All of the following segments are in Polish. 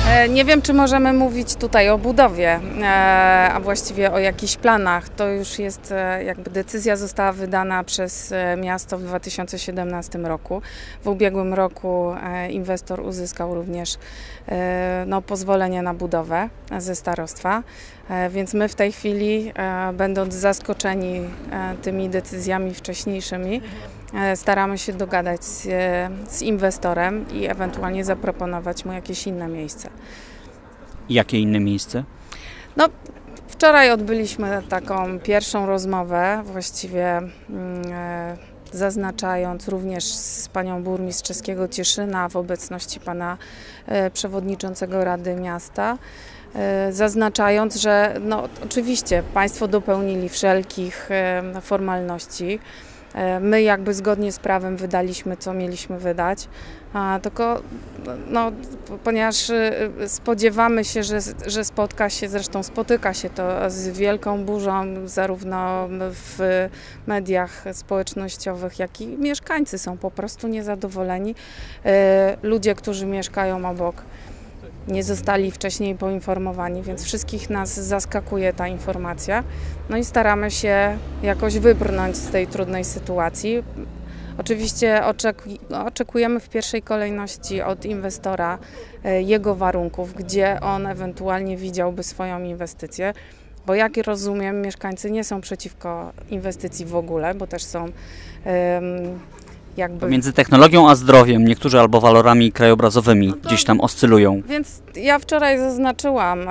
Nie wiem, czy możemy mówić tutaj o budowie, a właściwie o jakichś planach. To już jest, jakby decyzja została wydana przez miasto w 2017 roku. W ubiegłym roku inwestor uzyskał również pozwolenie na budowę ze starostwa, więc my w tej chwili, będąc zaskoczeni tymi decyzjami wcześniejszymi, staramy się dogadać z inwestorem i ewentualnie zaproponować mu jakieś inne miejsce. Jakie inne miejsce? No, wczoraj odbyliśmy taką pierwszą rozmowę, właściwie zaznaczając również z panią burmistrz czeskiego Cieszyna w obecności pana przewodniczącego Rady Miasta, zaznaczając, że oczywiście państwo dopełnili wszelkich formalności. My jakby zgodnie z prawem wydaliśmy, co mieliśmy wydać, tylko ponieważ spodziewamy się, że zresztą spotyka się to z wielką burzą zarówno w mediach społecznościowych, jak i mieszkańcy są po prostu niezadowoleni. Ludzie, którzy mieszkają obok, nie zostali wcześniej poinformowani, więc wszystkich nas zaskakuje ta informacja. No i staramy się jakoś wybrnąć z tej trudnej sytuacji. Oczywiście oczekujemy w pierwszej kolejności od inwestora jego warunków, gdzie on ewentualnie widziałby swoją inwestycję, bo jak rozumiem, mieszkańcy nie są przeciwko inwestycji w ogóle, bo też są Między technologią a zdrowiem, niektórzy albo walorami krajobrazowymi gdzieś tam oscylują. Więc ja wczoraj zaznaczyłam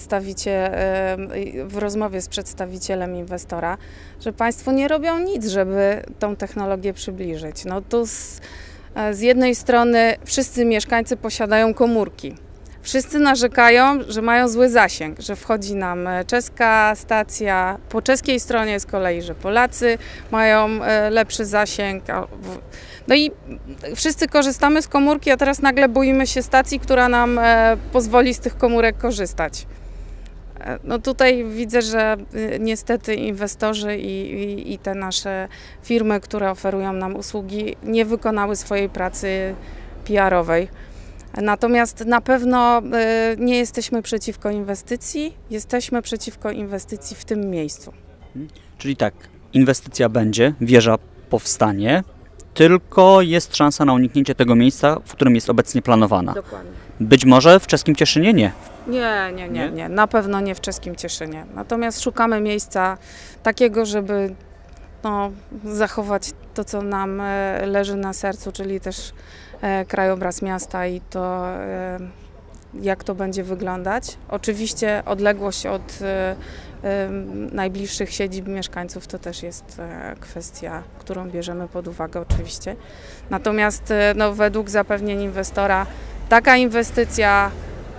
w rozmowie z przedstawicielem inwestora, że państwo nie robią nic, żeby tą technologię przybliżyć. No tu z jednej strony wszyscy mieszkańcy posiadają komórki. Wszyscy narzekają, że mają zły zasięg, że wchodzi nam czeska stacja, po czeskiej stronie z kolei, że Polacy mają lepszy zasięg. No i wszyscy korzystamy z komórki, a teraz nagle boimy się stacji, która nam pozwoli z tych komórek korzystać. No tutaj widzę, że niestety inwestorzy i te nasze firmy, które oferują nam usługi, nie wykonały swojej pracy PR-owej. Natomiast na pewno nie jesteśmy przeciwko inwestycji, jesteśmy przeciwko inwestycji w tym miejscu. Czyli tak, inwestycja będzie, wieża powstanie, tylko jest szansa na uniknięcie tego miejsca, w którym jest obecnie planowana. Dokładnie. Być może w czeskim Cieszynie nie. Nie, na pewno nie w czeskim Cieszynie. Natomiast szukamy miejsca takiego, żeby zachować to, co nam leży na sercu, czyli też krajobraz miasta i to, jak to będzie wyglądać. Oczywiście odległość od najbliższych siedzib mieszkańców to też jest kwestia, którą bierzemy pod uwagę oczywiście. Natomiast według zapewnień inwestora taka inwestycja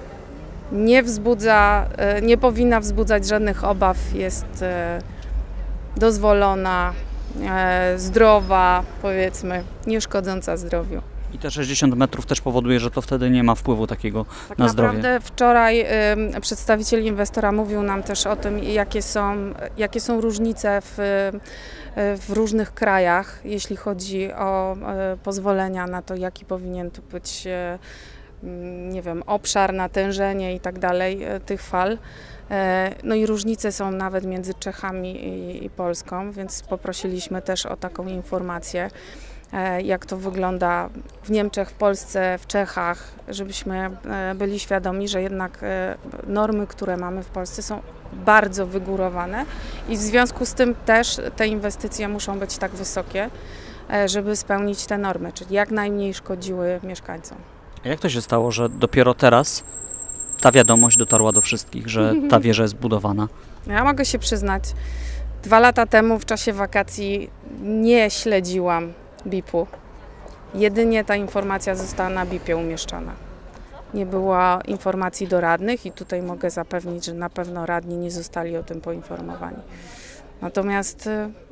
nie powinna wzbudzać żadnych obaw, jest dozwolona, zdrowa, powiedzmy, nie szkodząca zdrowiu. I te 60 metrów też powoduje, że to wtedy nie ma wpływu takiego na zdrowie. Naprawdę wczoraj przedstawiciel inwestora mówił nam też o tym, jakie są różnice w różnych krajach, jeśli chodzi o pozwolenia na to, jaki powinien tu być, nie wiem, obszar, natężenie i tak dalej tych fal. No i różnice są nawet między Czechami i Polską, więc poprosiliśmy też o taką informację, jak to wygląda w Niemczech, w Polsce, w Czechach, żebyśmy byli świadomi, że jednak normy, które mamy w Polsce, są bardzo wygórowane i w związku z tym też te inwestycje muszą być tak wysokie, żeby spełnić te normy, czyli jak najmniej szkodziły mieszkańcom. A jak to się stało, że dopiero teraz ta wiadomość dotarła do wszystkich, że ta wieża jest budowana? Ja mogę się przyznać, 2 lata temu w czasie wakacji nie śledziłam BIP-u. Jedynie ta informacja została na BIP-ie umieszczona. Nie było informacji do radnych i tutaj mogę zapewnić, że na pewno radni nie zostali o tym poinformowani. Natomiast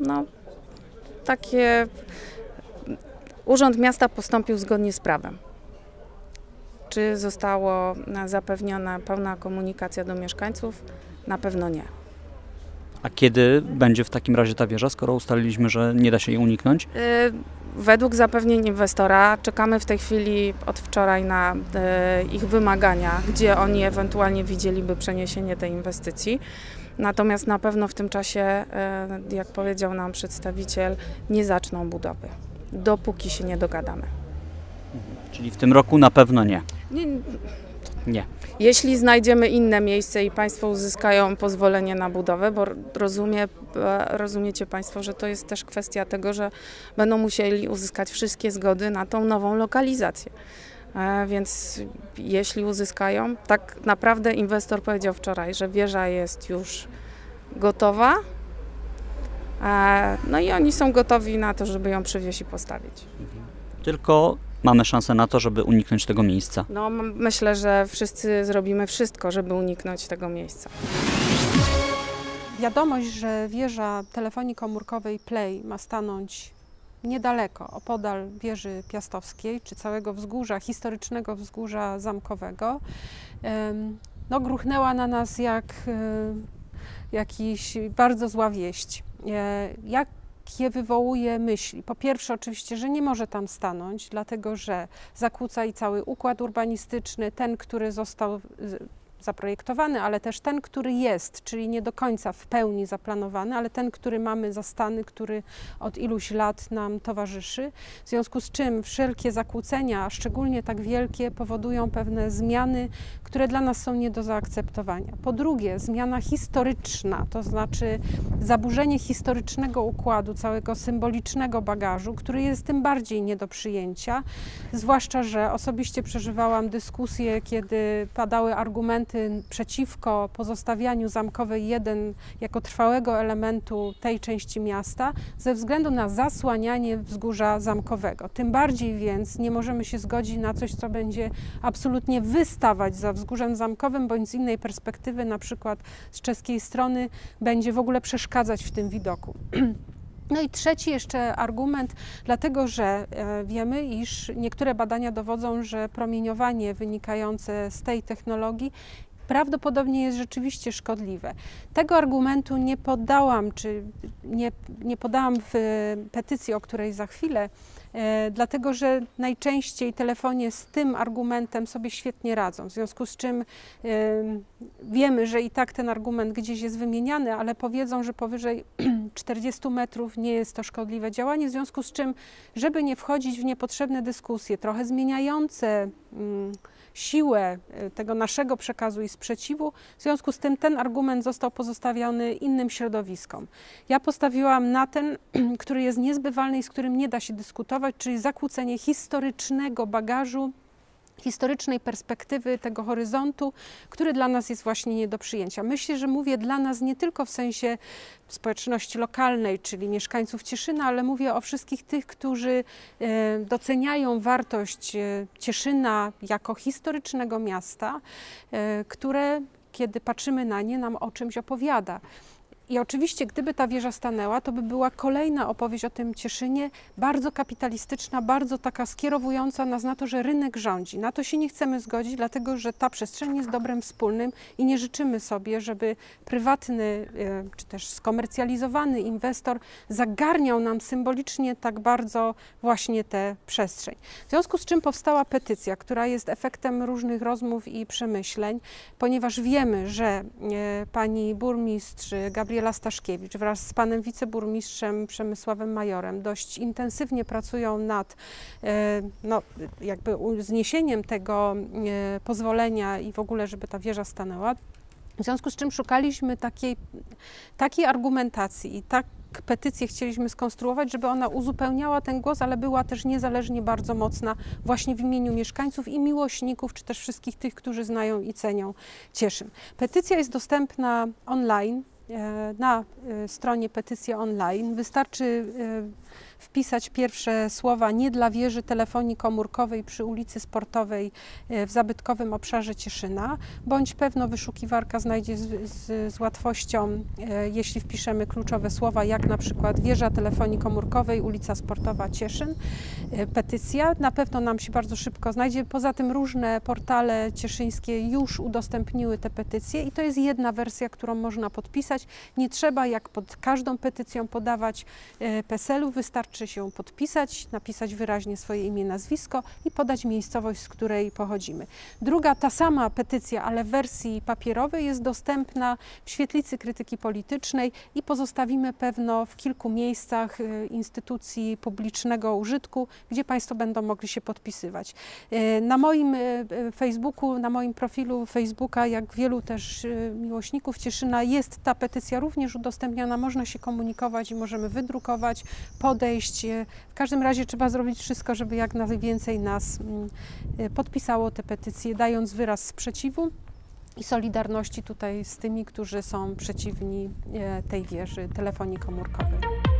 Urząd Miasta postąpił zgodnie z prawem. Czy została zapewniona pełna komunikacja do mieszkańców? Na pewno nie. A kiedy będzie w takim razie ta wieża, skoro ustaliliśmy, że nie da się jej uniknąć? według zapewnień inwestora czekamy w tej chwili od wczoraj na ich wymagania, gdzie oni ewentualnie widzieliby przeniesienie tej inwestycji. Natomiast na pewno w tym czasie, jak powiedział nam przedstawiciel, nie zaczną budowy, dopóki się nie dogadamy. Czyli w tym roku na pewno nie. Nie. Jeśli znajdziemy inne miejsce i Państwo uzyskają pozwolenie na budowę, bo rozumiecie Państwo, że to jest też kwestia tego, że będą musieli uzyskać wszystkie zgody na tą nową lokalizację. Więc jeśli uzyskają, tak naprawdę inwestor powiedział wczoraj, że wieża jest już gotowa, no i oni są gotowi na to, żeby ją przywieźć i postawić. Tylko mamy szansę na to, żeby uniknąć tego miejsca. No, myślę, że wszyscy zrobimy wszystko, żeby uniknąć tego miejsca. Wiadomość, że wieża telefonii komórkowej Play ma stanąć niedaleko, opodal wieży Piastowskiej, czy całego wzgórza, historycznego wzgórza zamkowego, no, gruchnęła na nas jak jakiś bardzo zła wieść. Jakie wywołuje myśli? Po pierwsze oczywiście, że nie może tam stanąć, dlatego że zakłóca i cały układ urbanistyczny, ten, który został zaprojektowany, ale też ten, który jest, czyli nie do końca w pełni zaplanowany, ale ten, który mamy zastany, który od iluś lat nam towarzyszy. W związku z czym wszelkie zakłócenia, a szczególnie tak wielkie, powodują pewne zmiany, które dla nas są nie do zaakceptowania. Po drugie, zmiana historyczna, to znaczy zaburzenie historycznego układu, całego symbolicznego bagażu, który jest tym bardziej nie do przyjęcia, zwłaszcza, że osobiście przeżywałam dyskusje, kiedy padały argumenty przeciwko pozostawianiu Zamkowej 1 jako trwałego elementu tej części miasta ze względu na zasłanianie wzgórza zamkowego. Tym bardziej więc nie możemy się zgodzić na coś, co będzie absolutnie wystawać za wzgórzem zamkowym, bądź z innej perspektywy, na przykład z czeskiej strony, będzie w ogóle przeszkadzać w tym widoku. No i trzeci jeszcze argument, dlatego że wiemy, iż niektóre badania dowodzą, że promieniowanie wynikające z tej technologii prawdopodobnie jest rzeczywiście szkodliwe. Tego argumentu nie poddałam, czy nie podałam w petycji, o której za chwilę, dlatego że najczęściej telefonie z tym argumentem sobie świetnie radzą, w związku z czym wiemy, że i tak ten argument gdzieś jest wymieniany, ale powiedzą, że powyżej 40 metrów nie jest to szkodliwe działanie, w związku z czym, żeby nie wchodzić w niepotrzebne dyskusje, trochę zmieniające siłę tego naszego przekazu i sprzeciwu, w związku z tym ten argument został pozostawiony innym środowiskom. Ja postawiłam na ten, który jest niezbywalny i z którym nie da się dyskutować, czyli zakłócenie historycznego bagażu, historycznej perspektywy tego horyzontu, który dla nas jest właśnie nie do przyjęcia. Myślę, że mówię dla nas nie tylko w sensie społeczności lokalnej, czyli mieszkańców Cieszyna, ale mówię o wszystkich tych, którzy doceniają wartość Cieszyna jako historycznego miasta, które, kiedy patrzymy na nie, nam o czymś opowiada. I oczywiście, gdyby ta wieża stanęła, to by była kolejna opowieść o tym Cieszynie, bardzo kapitalistyczna, bardzo taka skierowująca nas na to, że rynek rządzi. Na to się nie chcemy zgodzić, dlatego że ta przestrzeń jest dobrem wspólnym i nie życzymy sobie, żeby prywatny czy też skomercjalizowany inwestor zagarniał nam symbolicznie tak bardzo właśnie tę przestrzeń. W związku z czym powstała petycja, która jest efektem różnych rozmów i przemyśleń, ponieważ wiemy, że pani burmistrz Gabriela Staszkiewicz wraz z panem wiceburmistrzem Przemysławem Majorem dość intensywnie pracują nad jakby zniesieniem tego pozwolenia i w ogóle, żeby ta wieża stanęła. W związku z czym szukaliśmy takiej argumentacji i tak petycję chcieliśmy skonstruować, żeby ona uzupełniała ten głos, ale była też niezależnie bardzo mocna właśnie w imieniu mieszkańców i miłośników, czy też wszystkich tych, którzy znają i cenią Cieszyn. Petycja jest dostępna online na stronie Petycja Online. Wystarczy wpisać pierwsze słowa "nie dla wieży telefonii komórkowej przy ulicy Sportowej w zabytkowym obszarze Cieszyna", bądź pewno wyszukiwarka znajdzie z łatwością, jeśli wpiszemy kluczowe słowa, jak na przykład wieża telefonii komórkowej, ulica Sportowa, Cieszyn, petycja. Na pewno nam się bardzo szybko znajdzie. Poza tym różne portale cieszyńskie już udostępniły te petycje i to jest jedna wersja, którą można podpisać. Nie trzeba, jak pod każdą petycją, podawać PESEL-u, wystarczy wystarczy się podpisać, napisać wyraźnie swoje imię, nazwisko i podać miejscowość, z której pochodzimy. Druga, ta sama petycja, ale w wersji papierowej jest dostępna w świetlicy krytyki politycznej i pozostawimy pewno w kilku miejscach instytucji publicznego użytku, gdzie Państwo będą mogli się podpisywać. Na moim Facebooku, na moim profilu Facebooka, jak wielu też miłośników Cieszyna, jest ta petycja również udostępniona, można się komunikować i możemy wydrukować, podejść. W każdym razie trzeba zrobić wszystko, żeby jak najwięcej nas podpisało te petycje, dając wyraz sprzeciwu i solidarności tutaj z tymi, którzy są przeciwni tej wieży telefonii komórkowej.